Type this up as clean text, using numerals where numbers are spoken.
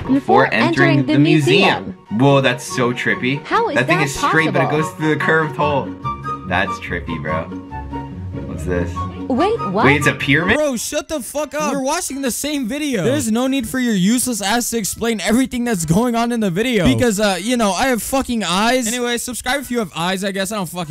before entering the museum. Whoa, that's so trippy. How is that thing that is straight, but it possible? goes through the curved hole. That's trippy, bro. What's this? Wait, what? Wait, it's a pyramid? Bro, shut the fuck up. We're watching the same video. There's no need for your useless ass to explain everything that's going on in the video. Because, you know, I have fucking eyes. Anyway, subscribe if you have eyes, I guess. I don't fucking